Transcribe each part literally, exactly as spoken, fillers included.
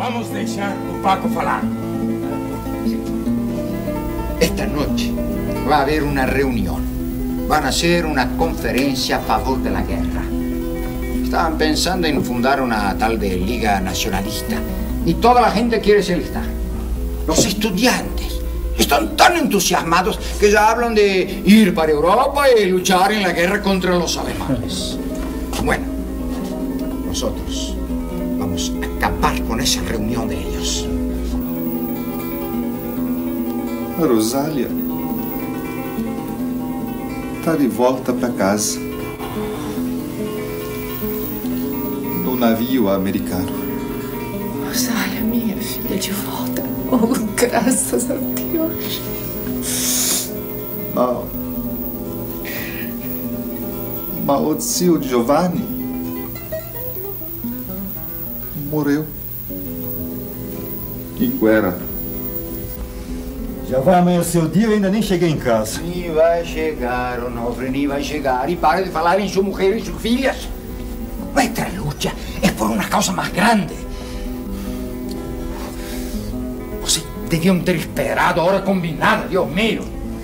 Vamos deixar o Paco falar. Esta noche va a haber una reunión. Van a hacer una conferencia a favor de la guerra. Estaban pensando en fundar una tal de Liga Nacionalista. Y toda la gente quiere ser lista. Los estudiantes están tan entusiasmados que ya hablan de ir para Europa y luchar en la guerra contra los alemanes. Bueno, nosotros vamos a acabar con esa reunión de ellos. A Rosália está de volta para casa no navio americano. Rosália, minha filha, de volta. Oh, graças a Deus. Ma, ma o zio Giovanni morreu em guerra. Já vai amanhecer o dia e eu ainda nem cheguei em casa. Ni vai chegar, Onofre, ni vai chegar. E para de falar em sua mulher e suas filhas. Nuestra lucha es por una causa más grande. Vocês deviam ter esperado a hora combinada, Dios mío.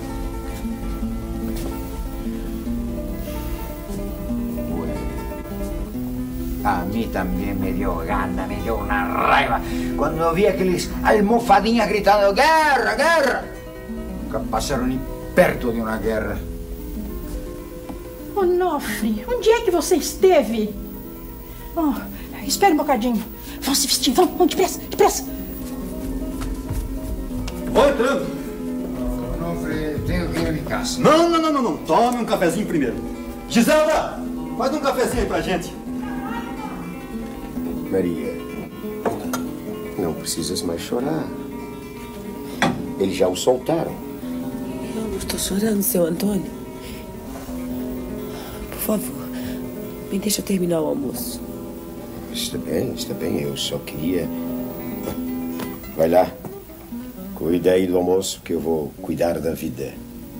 A mí también me dio gana, me dio una raiva cuando vi aqueles almofadinhas gritando guerra, guerra. Nunca passaram nem perto de uma guerra. Onofre, onde é que você esteve? Oh, espere um bocadinho. Vamos se vestir, vamos, vamos, depressa, depressa. Vou entrando. Onofre, tenho que ir em casa. Não, não, não, não, não. Tome um cafezinho primeiro. Giselda, faz um cafezinho aí pra gente. Maria, não precisas mais chorar. Eles já o soltaram. Eu não estou chorando, seu Antônio. Por favor, me deixa terminar o almoço. Está bem, está bem. Eu só queria... Vai lá. Cuida aí do almoço que eu vou cuidar da vida.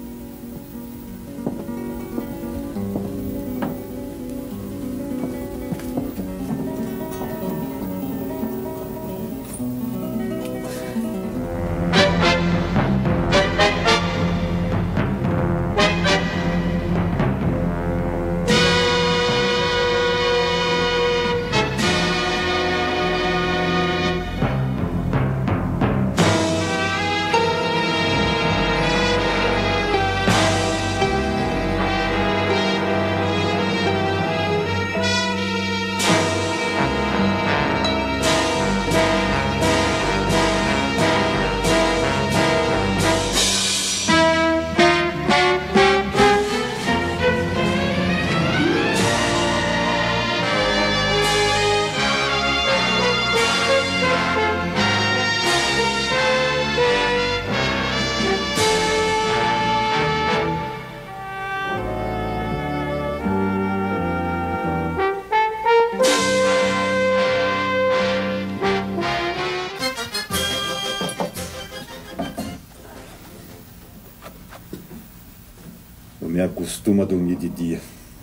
Me acostuma a dormir de dia.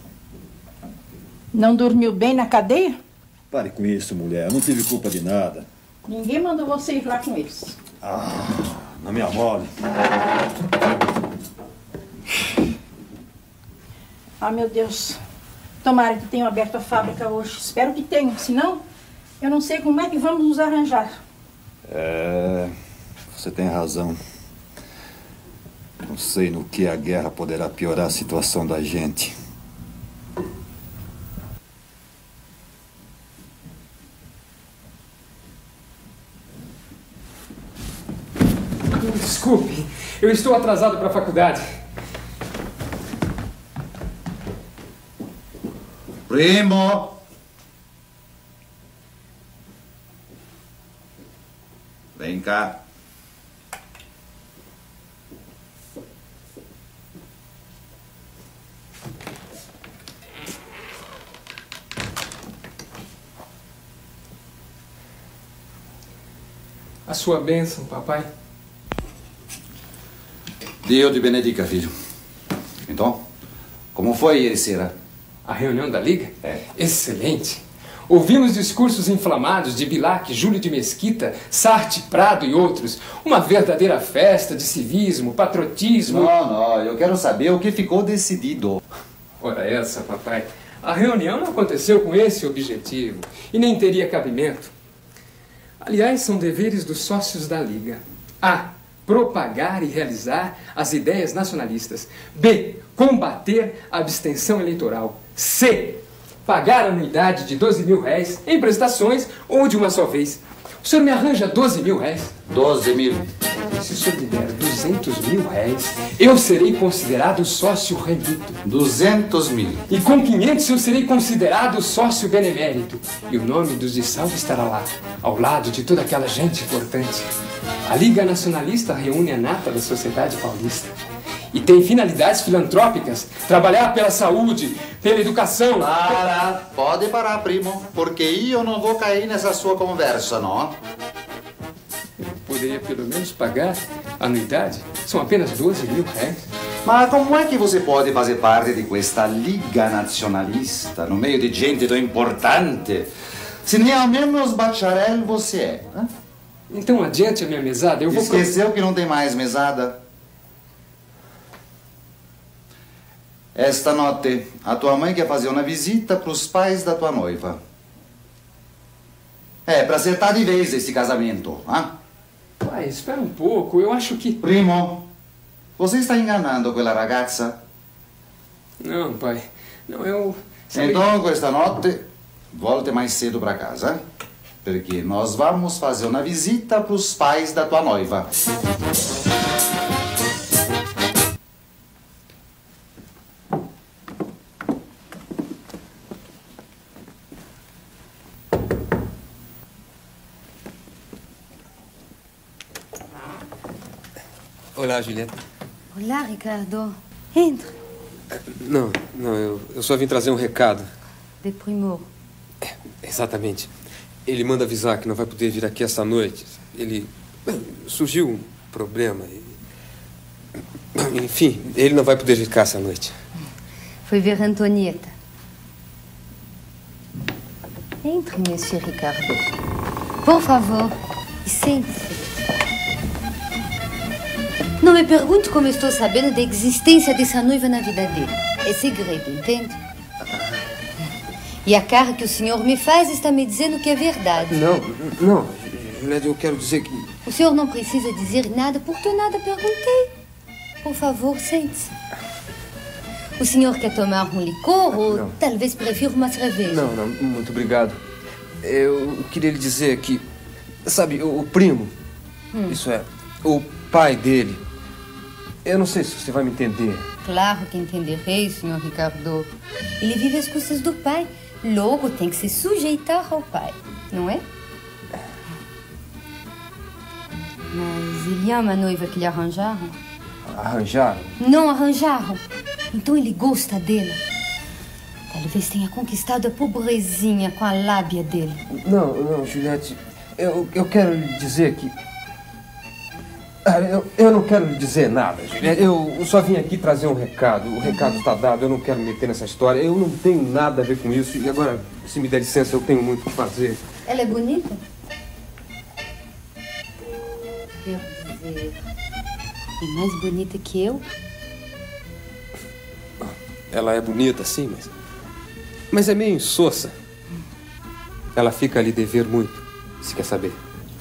Não dormiu bem na cadeia? Pare com isso, mulher. Eu não tive culpa de nada. Ninguém mandou você ir lá com eles. Ah, não me amole. Ah, meu Deus. Tomara que tenham aberto a fábrica hoje. Espero que tenham. Senão, eu não sei como é que vamos nos arranjar. É... Você tem razão. Não sei no que a guerra poderá piorar a situação da gente. Desculpe, eu estou atrasado para a faculdade. Primo! Vem cá. A sua bênção, papai. Dio te benedica, filho. Então, como foi, Ericeira? A reunião da Liga? É. Excelente. Ouvimos discursos inflamados de Bilac, Júlio de Mesquita, Sartre, Prado e outros. Uma verdadeira festa de civismo, patriotismo... Não, não, eu quero saber o que ficou decidido. Ora essa, papai. A reunião não aconteceu com esse objetivo e nem teria cabimento. Aliás, são deveres dos sócios da Liga. A. Propagar e realizar as ideias nacionalistas. B. Combater a abstenção eleitoral. C. Pagar a anuidade de doze mil réis em prestações ou de uma só vez. O senhor me arranja doze mil réis? doze mil. Se o senhor me der duzentos mil réis, eu serei considerado sócio remito. duzentos mil. E com quinhentos eu serei considerado sócio benemérito. E o nome dos de Salvo estará lá, ao lado de toda aquela gente importante. A Liga Nacionalista reúne a nata da sociedade paulista. E tem finalidades filantrópicas, trabalhar pela saúde, pela educação. Para, pode parar, primo, porque eu não vou cair nessa sua conversa, não. Poderia pelo menos pagar a anuidade? São apenas doze mil réis. Mas como é que você pode fazer parte de questa Liga Nacionalista, no meio de gente tão importante, se nem ao menos bacharel você é? Hein? Então adiante a minha mesada, eu vou... Esqueceu que não tem mais mesada? Esta noite, a tua mãe quer fazer uma visita para os pais da tua noiva. É, para acertar de vez esse casamento, hein? Pai, espera um pouco, eu acho que... Primo, você está enganando aquela ragazza? Não, pai, não, eu... Sabe... Então, esta noite, volte mais cedo para casa, hein? Porque nós vamos fazer uma visita para os pais da tua noiva. Olá, Julieta. Olá, Ricardo. Entra. Não, não, eu, eu só vim trazer um recado. De Primo. É, exatamente. Ele manda avisar que não vai poder vir aqui essa noite. Ele... Bem, surgiu um problema e... Enfim, ele não vai poder vir cá essa noite. Foi ver Antonieta. Entre, Monsieur Ricardo. Por favor, e sente-se. Não me pergunte como estou sabendo da existência dessa noiva na vida dele. É segredo, entende? E a cara que o senhor me faz está me dizendo que é verdade. Não, não, Julieta, eu quero dizer que... O senhor não precisa dizer nada, porque eu nada perguntei. Por favor, sente-se. O senhor quer tomar um licor ou não. Talvez prefira uma cerveja? Não, não, muito obrigado. Eu queria lhe dizer que, sabe, o, o primo, hum. isso é, o pai dele, eu não sei se você vai me entender. Claro que entenderei, senhor Ricardo. Ele vive às custas do pai, logo tem que se sujeitar ao pai, não é? Mas ele ama a noiva que lhe arranjaram? Arranjaram? Não arranjaram. Então ele gosta dela. Talvez tenha conquistado a pobrezinha com a lábia dele. Não, não, Juliette. Eu, eu quero lhe dizer que... Eu, eu não quero lhe dizer nada, Juliette. Eu só vim aqui trazer um recado. O recado está dado, eu não quero me meter nessa história. Eu não tenho nada a ver com isso. E agora, se me der licença, eu tenho muito o que fazer. Ela é bonita? Quero dizer... É mais bonita que eu? Ela é bonita, sim, mas... Mas é meio insossa. Ela fica a lhe dever muito, se quer saber.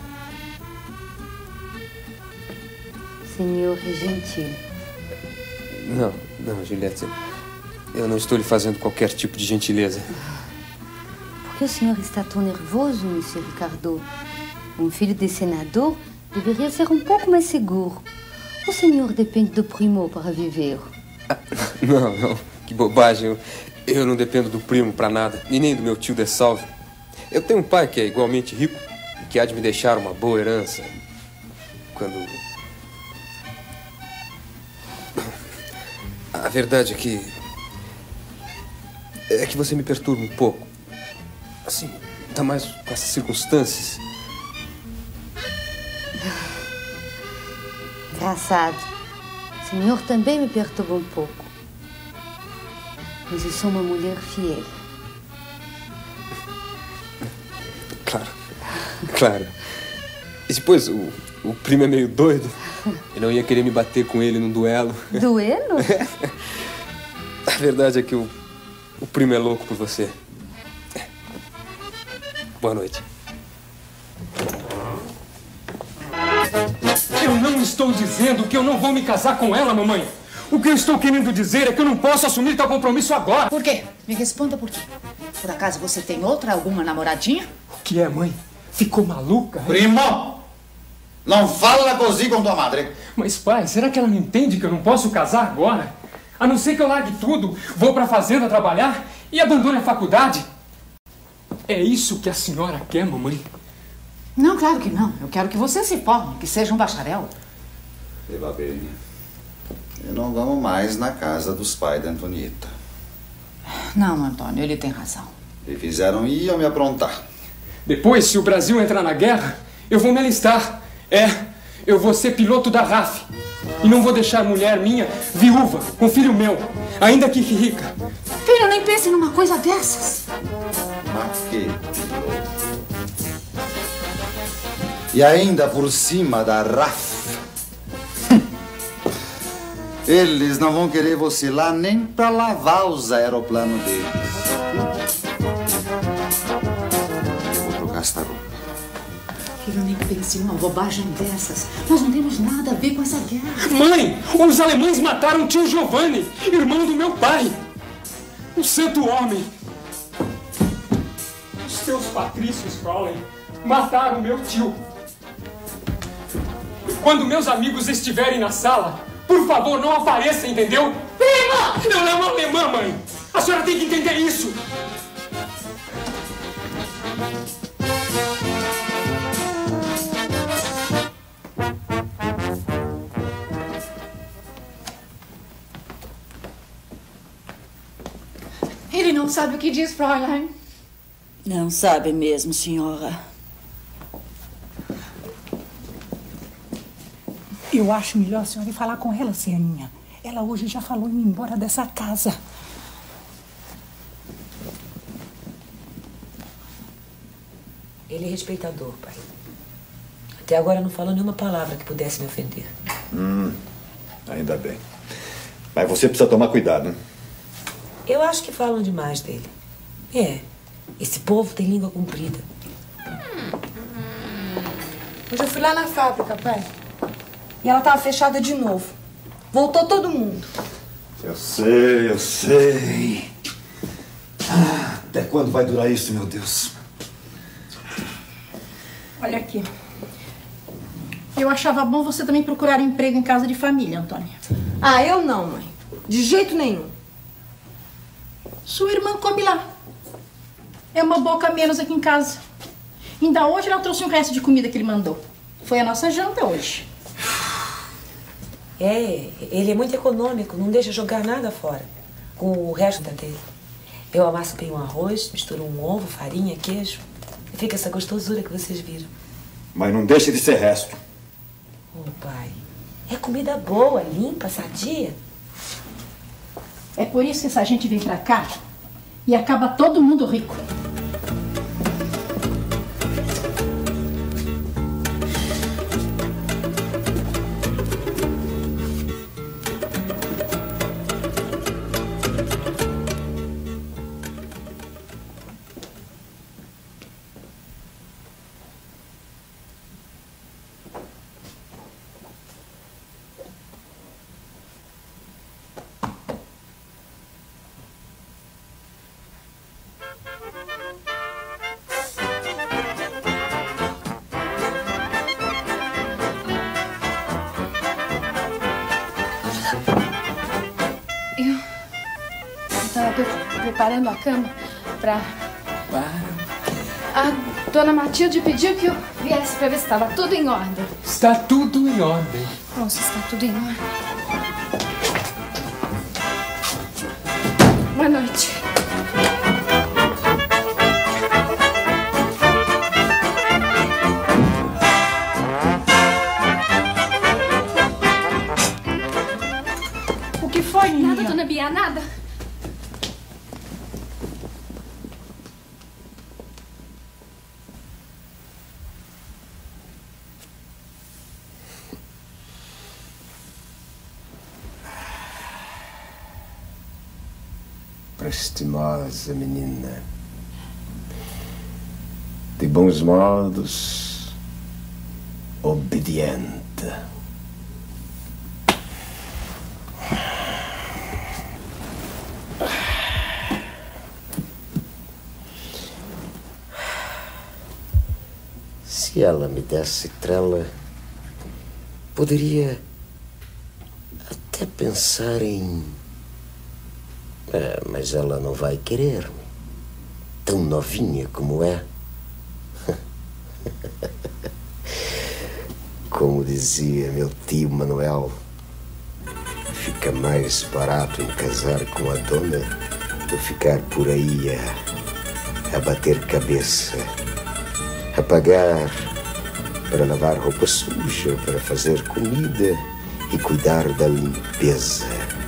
Senhor é gentil. Não, não, Juliette. Eu não estou lhe fazendo qualquer tipo de gentileza. Por que o senhor está tão nervoso, Monsieur Ricardo? Um filho de senador deveria ser um pouco mais seguro. O senhor depende do primo para viver. Ah, não, não. Que bobagem. Eu, eu não dependo do primo para nada. E nem do meu tio de Salve. Eu tenho um pai que é igualmente rico e que há de me deixar uma boa herança. Quando... A verdade é que... É que você me perturba um pouco. Assim, ainda mais com essas circunstâncias. Engraçado. O senhor também me perturba um pouco. Mas eu sou uma mulher fiel. Claro, claro. E depois, o, o primo é meio doido. Eu não ia querer me bater com ele num duelo. Duelo? A verdade é que o, o primo é louco por você. Boa noite. Eu não estou dizendo que eu não vou me casar com ela, mamãe. O que eu estou querendo dizer é que eu não posso assumir tal compromisso agora. Por quê? Me responda por quê. Por acaso você tem outra, alguma namoradinha? O que é, mãe? Ficou maluca? Primo! Não fala così com tua madre. Mas, pai, será que ela não entende que eu não posso casar agora? A não ser que eu largue tudo, vou pra fazenda trabalhar e abandone a faculdade? É isso que a senhora quer, mamãe? Não, claro que não. Eu quero que você se forme, que seja um bacharel. E va bene. E não vamos mais na casa dos pais da Antonieta. Não, Antônio, ele tem razão. E fizeram ir a me aprontar. Depois, se o Brasil entrar na guerra, eu vou me alistar. É, eu vou ser piloto da R A F. E não vou deixar a mulher minha viúva, com filho meu, ainda que rica. Filho, nem pense numa coisa dessas. Mas que piloto. E ainda por cima da R A F. Eles não vão querer você lá nem pra lavar os aeroplanos deles. Eu vou trocar esta roupa. Filho, nem pense numa bobagem dessas. Nós não temos nada a ver com essa guerra. Mãe, os alemães mataram o tio Giovanni, irmão do meu pai. Um santo homem. Os seus patrícios, Fräulein, mataram meu tio. Quando meus amigos estiverem na sala, por favor, não apareça, entendeu? Prima! Não é uma alemã, mãe. A senhora tem que entender isso. Ele não sabe o que diz, Fräulein. Não sabe mesmo, senhora. Eu acho melhor a senhora ir falar com ela, Cianinha. Ela hoje já falou em ir embora dessa casa. Ele é respeitador, pai. Até agora não falou nenhuma palavra que pudesse me ofender. Hum, ainda bem. Mas você precisa tomar cuidado, né? Eu acho que falam demais dele. É, esse povo tem língua comprida. Hoje eu fui lá na fábrica, pai. E ela tava fechada de novo. Voltou todo mundo. Eu sei, eu sei. Ah, até quando vai durar isso, meu Deus? Olha aqui. Eu achava bom você também procurar emprego em casa de família, Antônia. Ah, eu não, mãe. De jeito nenhum. Sua irmã come lá. É uma boca a menos aqui em casa. Ainda hoje ela trouxe um resto de comida que ele mandou. Foi a nossa janta hoje. É, ele é muito econômico, não deixa jogar nada fora. Com o resto da dele. Eu amasso bem um arroz, misturo um ovo, farinha, queijo. E fica essa gostosura que vocês viram. Mas não deixe de ser resto. Ô, oh, pai, é comida boa, limpa, sadia. É por isso que essa gente vem pra cá e acaba todo mundo rico. Preparando a cama pra... A dona Matilde pediu que eu viesse pra ver se estava tudo em ordem. Está tudo em ordem. Nossa, está tudo em ordem. Boa noite. O que foi, Nina? Nada, dona Bia, nada. estimosa menina. De bons modos, obediente. Se ela me desse trela, poderia até pensar em... É, mas ela não vai querer-me. Tão novinha como é. Como dizia meu tio Manuel, fica mais barato em casar com a dona do que ficar por aí a, a bater cabeça, a pagar para lavar roupa suja, para fazer comida e cuidar da limpeza.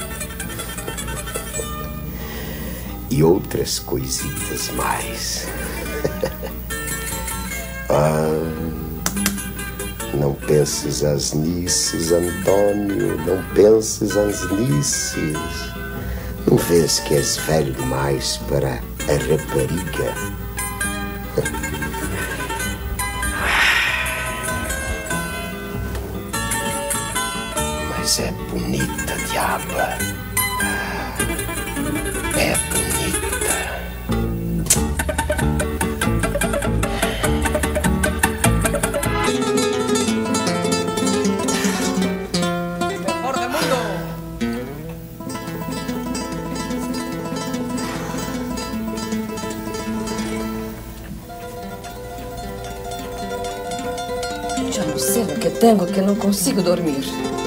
E outras coisitas mais. Ah, não penses asnices, Antônio, não penses asnices. Não vês que és velho demais para a rapariga? Mas é bonita, diaba. É bonita. Mejor del mundo. Yo no sé lo que tengo, que no consigo dormir.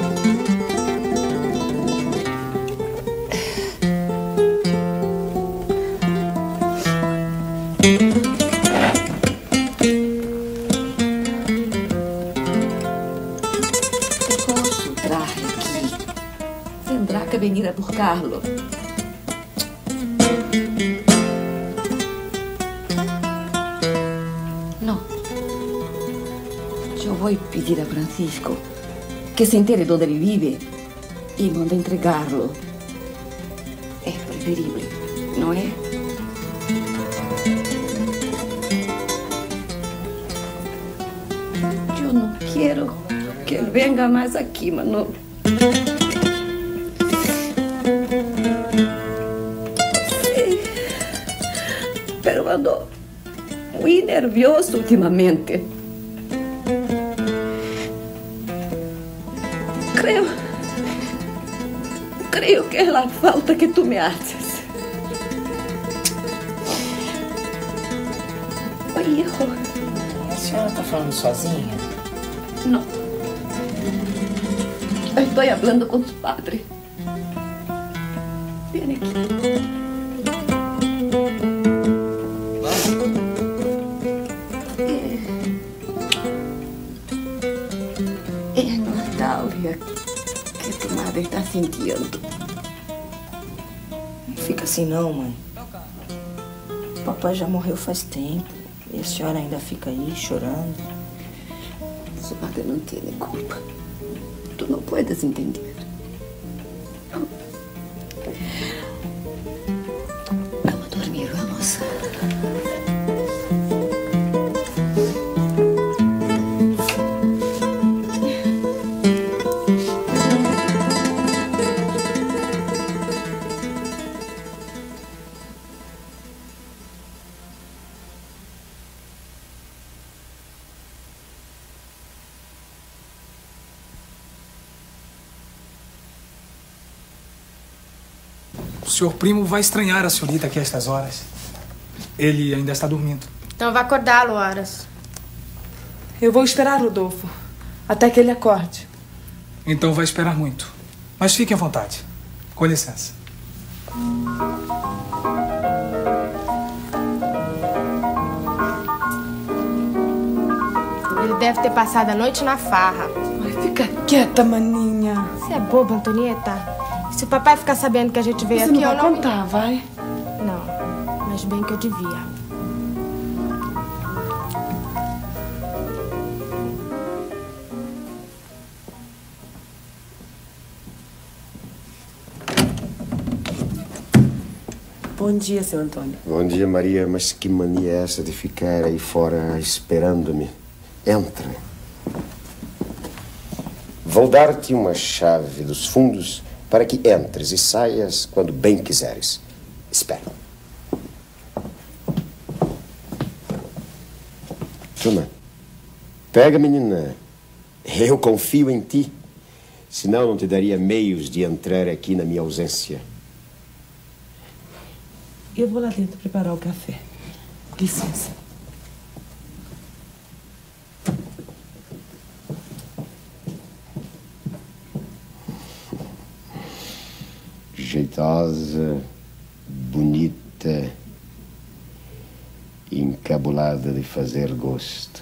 Venir a buscarlo. No. Yo voy a pedir a Francisco que se entere dónde él vive y manda entregarlo. Es preferible, ¿no es? Yo no quiero que él venga más aquí, Manolo. Pero ando muy nervioso últimamente. Creo, creo que es la falta que tú me haces. Oi, hijo. A senhora está falando sozinha? No. Estoy hablando con su padre. Viene aquí. É nostalgia que tu madre está sentindo. Não fica assim não, mãe. Papai já morreu faz tempo. E a senhora ainda fica aí chorando. Su padre não tem culpa. Tu não puedes entender. Vamos a dormir, vamos. O senhor primo vai estranhar a senhorita aqui a estas horas. Ele ainda está dormindo. Então vai acordá-lo, horas. Eu vou esperar, Rodolfo, até que ele acorde. Então vai esperar muito. Mas fique à vontade. Com licença. Ele deve ter passado a noite na farra. Ai, fica quieta, maninha. Você é boba, Antonieta? Se o papai ficar sabendo que a gente veio Você aqui, não eu vai não... contar, vai? Não, mas bem que eu devia. Bom dia, seu Antônio. Bom dia, Maria. Mas que mania é essa de ficar aí fora esperando-me? Entra. Vou dar-te uma chave dos fundos para que entres e saias quando bem quiseres. Espera. Tuna, pega, menina. Eu confio em ti. Senão não te daria meios de entrar aqui na minha ausência. Eu vou lá dentro preparar o café. Licença. Jeitosa, bonita, encabulada de fazer gosto.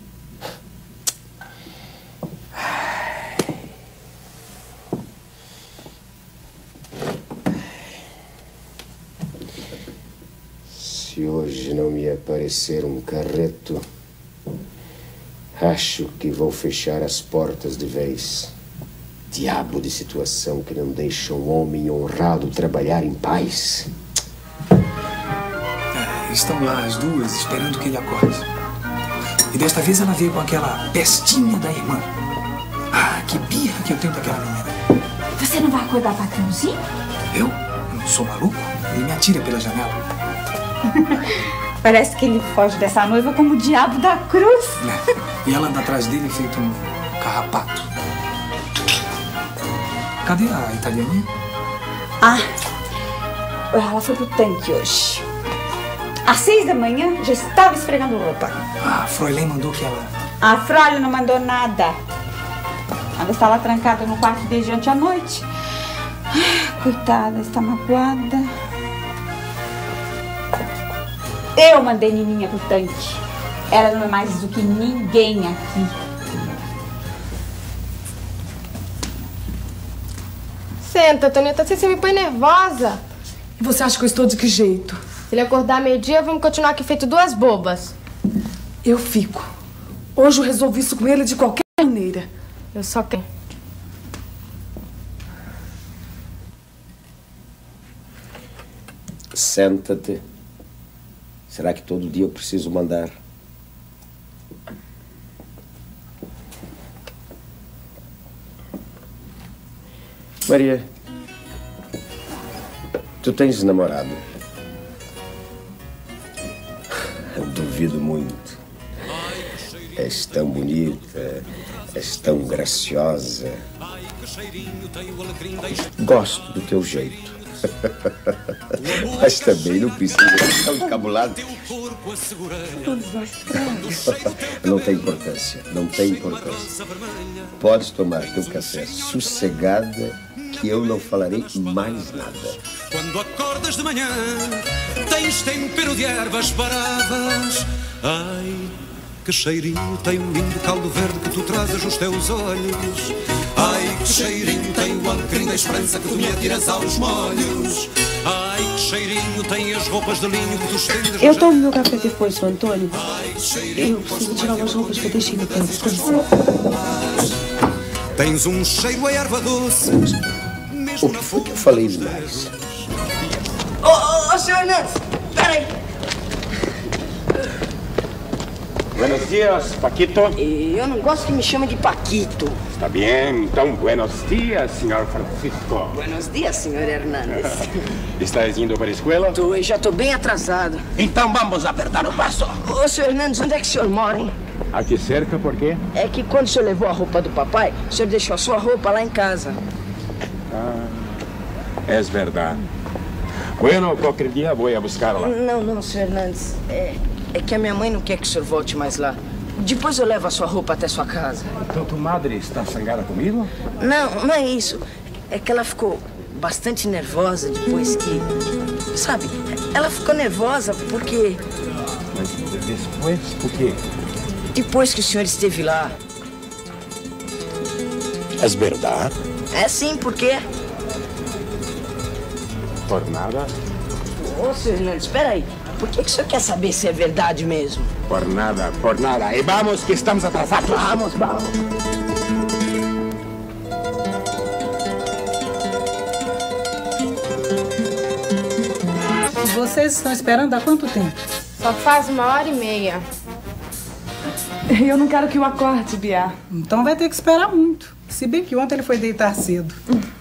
Se hoje não me aparecer um carreto, acho que vou fechar as portas de vez. Diabo de situação que não deixa um homem honrado trabalhar em paz. É, estão lá as duas esperando que ele acorde. E desta vez ela veio com aquela pestinha da irmã. Ah, que birra que eu tenho com aquela menina. Você não vai acordar o patrãozinho? Eu? Eu não sou maluco? Ele me atira pela janela. Parece que ele foge dessa noiva como o diabo da cruz. É. E ela anda atrás dele feito um carrapato. Cadê a italianinha? Ah, ela foi pro tanque hoje. Às seis da manhã já estava esfregando roupa. Ah, a Fräulein mandou que ela... A Fräulein não mandou nada. Ela está lá trancada no quarto desde ontem à noite. Ah, coitada, está magoada. Eu mandei Nininha pro tanque. Ela não é mais do que ninguém aqui. Senta, Toneta, você me põe nervosa. E você acha que eu estou de que jeito? Se ele acordar meio-dia, vamos continuar aqui feito duas bobas. Eu fico. Hoje eu resolvi isso com ele de qualquer maneira. Eu só quero. Senta-te. Será que todo dia eu preciso mandar? Maria, tu tens namorado? Duvido muito. És tão bonita, és tão graciosa. Gosto do teu jeito. Mas também não precisa ser tão encabulado. Não tem importância, não tem importância. Podes tomar teu café sossegada, que eu não falarei mais nada. Quando acordas de manhã, tens tempero de ervas bravas. Ai, que cheirinho tem um lindo caldo verde que tu trazes nos teus olhos. Ai, que cheirinho tem o alecrim da esperança que tu me atiras aos molhos. Ai, que cheirinho tem as roupas de linho que tu estendes. Eu tomo meu café depois, seu Antônio. Eu preciso tirar umas roupas que eu deixei no canto. Tens um cheiro a erva doce. O que foi que eu falei demais? Ô, ô, ô, senhor Hernandes, peraí. Buenos dias, Paquito. Eu não gosto que me chame de Paquito. Está bien, então, buenos dias, senhor Francisco. Buenos dias, senhor Hernandes. Estás indo para a escola? Tô, e já tô bem atrasado. Então vamos apertar o passo. Ô, senhor Hernandes, onde é que o senhor mora, hein? Aqui cerca, por quê? É que quando o senhor levou a roupa do papai, o senhor deixou a sua roupa lá em casa. Ah, é verdade. Bueno, qualquer dia vou a buscar lá. Não, não, senhor Hernandes. É, é que a minha mãe não quer que o senhor volte mais lá. Depois eu levo a sua roupa até sua casa. Então tua madre está zangada comigo? Não, não é isso. É que ela ficou bastante nervosa depois que... Sabe, ela ficou nervosa porque... Mas depois, por quê? Depois que o senhor esteve lá. É verdade? É sim, por quê? Por nada. Ô, senhor Hernandes, espera aí. Por que, que o senhor quer saber se é verdade mesmo? Por nada, por nada. E vamos que estamos atrasados. Vamos, vamos. vocês estão esperando há quanto tempo? Só faz uma hora e meia. Eu não quero que o acorde, Bia. Então vai ter que esperar muito. Se bem que ontem ele foi deitar cedo.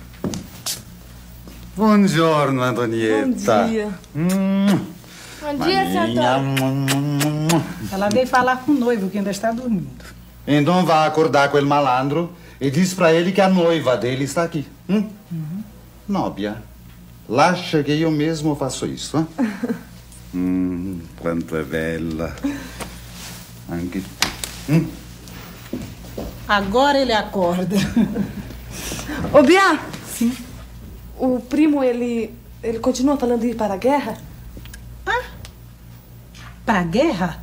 Buongiorno, Antonieta. Bom dia. Hum. Bom dia, seu Antônio. Ela veio falar com o noivo que ainda está dormindo. Então vá acordar com ele malandro e diz pra ele que a noiva dele está aqui. Hum? Uhum. Nóbia, lascia que eu mesmo faço isso. Hein? hum, quanto é bela. Anche tu. Hum? Agora ele acorda. Ô, Bia! Sim. O primo, ele, ele continua falando de ir para a guerra? Ah? Para a guerra?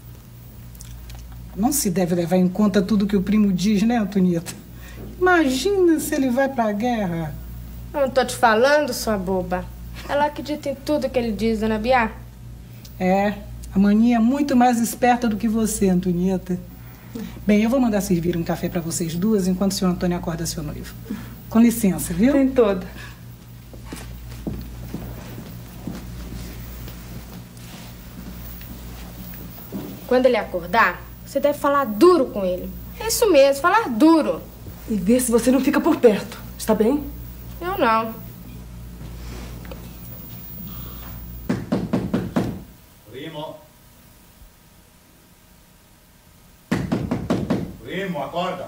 Não se deve levar em conta tudo que o primo diz, né, Antonieta? Imagina se ele vai para a guerra. Eu não tô te falando, sua boba. Ela acredita em tudo que ele diz, dona Bia. É, a maninha é muito mais esperta do que você, Antonieta. Bem, eu vou mandar servir um café para vocês duas enquanto o senhor Antônio acorda seu noivo. Com licença, viu? Tem toda. Quando ele acordar, você deve falar duro com ele. É isso mesmo, falar duro. E ver se você não fica por perto. Está bem? Eu não. Primo. Primo, acorda.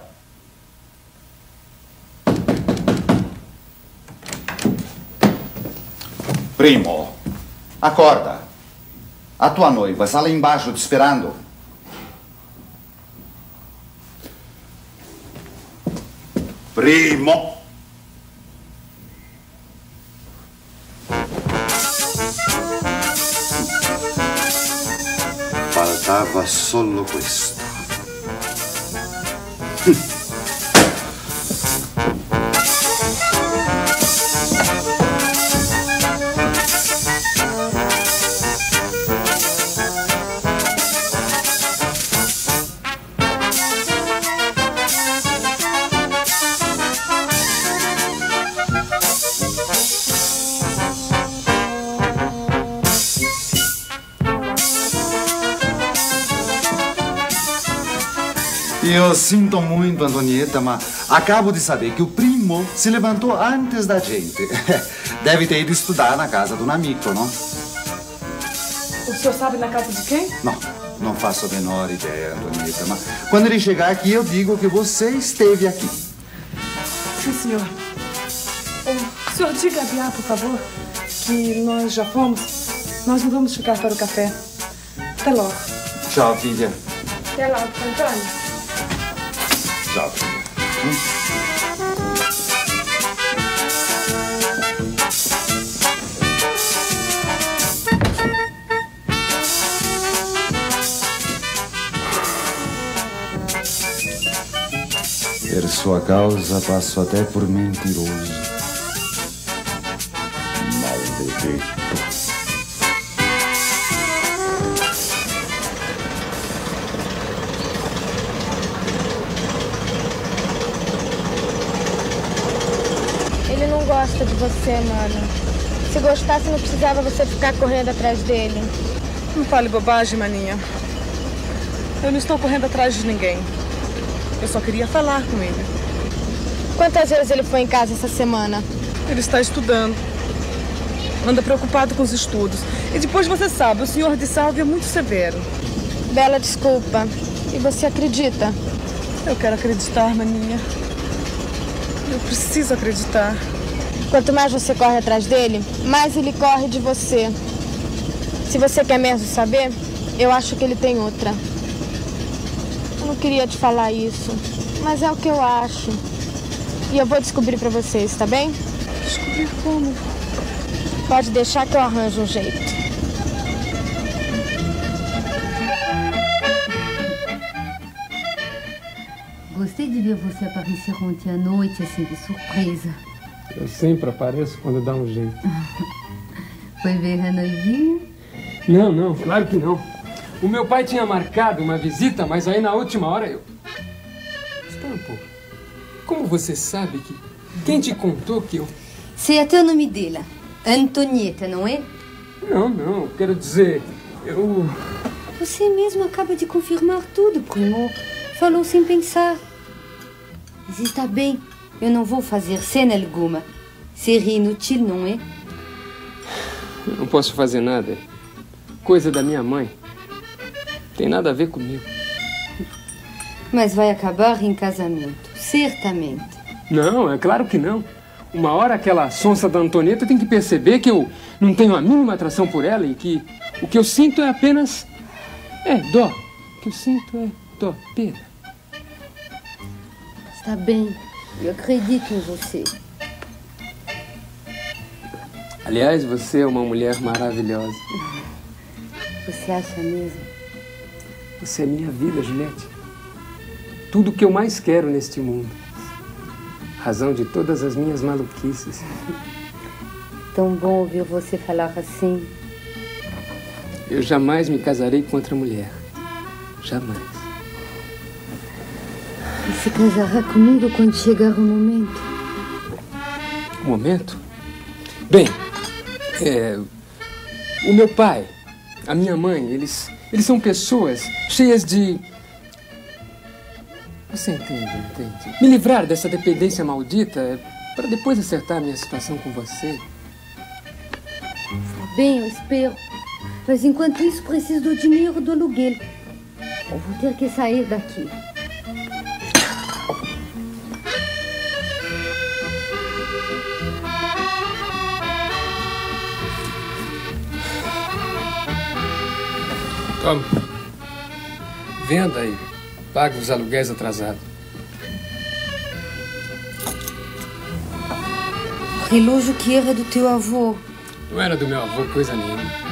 Primo, acorda. A tua noiva está lá embaixo te esperando. Primo. Faltava solo questo. Eu sinto muito, Antonieta, mas acabo de saber que o primo se levantou antes da gente. Deve ter ido estudar na casa de um amigo, não? O senhor sabe na casa de quem? Não, não faço a menor ideia, Antonieta, mas quando ele chegar aqui eu digo que você esteve aqui. Sim, senhor. O senhor diga a Bia, por favor, que nós já fomos. Nós não vamos ficar para o café. Até logo. Tchau, filha. Até logo, Antônio. Tchau, filha. Hum? Per sua causa passo até por mentiroso. Maledetto. Ele não gosta de você, mano. Se gostasse, não precisava você ficar correndo atrás dele. Não fale bobagem, maninha. Eu não estou correndo atrás de ninguém. Eu só queria falar com ele. Quantas vezes ele foi em casa essa semana? Ele está estudando. Anda preocupado com os estudos. E depois você sabe, o senhor de Salve é muito severo. Bela desculpa. E você acredita? Eu quero acreditar, maninha. Eu preciso acreditar. Quanto mais você corre atrás dele, mais ele corre de você. Se você quer mesmo saber, eu acho que ele tem outra. Eu não queria te falar isso, mas é o que eu acho. E eu vou descobrir pra vocês, tá bem? Descobrir como? Pode deixar que eu arranjo um jeito. Gostei de ver você aparecer ontem à noite, assim, de surpresa. Eu sempre apareço quando dá um jeito. Foi ver a noivinha? Não, não, claro que não. O meu pai tinha marcado uma visita, mas aí na última hora eu... Espera um pouco. Como você sabe que... Quem te contou que eu... Sei até o nome dela. Antonieta, não é? Não, não, quero dizer, eu... Você mesmo acaba de confirmar tudo, primo. Falou sem pensar. Mas está bem, eu não vou fazer cena alguma. Seria inútil, não é? Eu não posso fazer nada. Coisa da minha mãe. Tem nada a ver comigo. Mas vai acabar em casamento, certamente. Não, é claro que não. Uma hora aquela sonsa da Antonieta tem que perceber que eu não tenho a mínima atração por ela e que o que eu sinto é apenas... É, dó. O que eu sinto é dó, pena. Está bem, eu acredito em você. Aliás, você é uma mulher maravilhosa. Você acha mesmo? Você é minha vida, Juliette. Tudo o que eu mais quero neste mundo. Razão de todas as minhas maluquices. Tão bom ouvir você falar assim. Eu jamais me casarei com outra mulher. Jamais. E se casará comigo quando chegar o momento? O momento? Bem, é, o meu pai, a minha mãe, eles, eles são pessoas cheias de... Você entende, entende? Me livrar dessa dependência maldita para depois acertar a minha situação com você. Está bem, eu espero. Mas enquanto isso, preciso do dinheiro do aluguel. Eu vou ter que sair daqui. Toma. Venda aí. Pague os aluguéis atrasados. O relógio que era do teu avô. Não era do meu avô coisa nenhuma.